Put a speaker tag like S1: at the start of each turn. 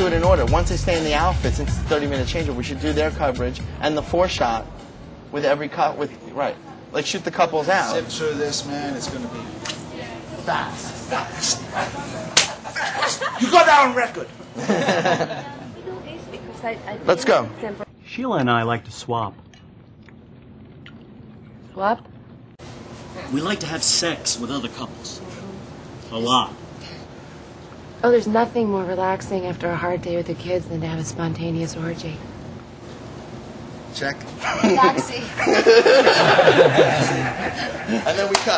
S1: do it in order. Once they stay in the outfit, since it's a 30-minute changeover, we should do their coverage and the 4-shot with every cut. Right. Like shoot the couples out.
S2: Zip through this, man. It's going to be fast. You got that on record.
S1: Let's go.
S3: Sheila and I like to swap.
S4: Swap?
S3: We like to have sex with other couples. A lot.
S4: Oh, there's nothing more relaxing after a hard day with the kids than to have a spontaneous orgy.
S1: Check.
S4: Taxi.
S1: And then we cut.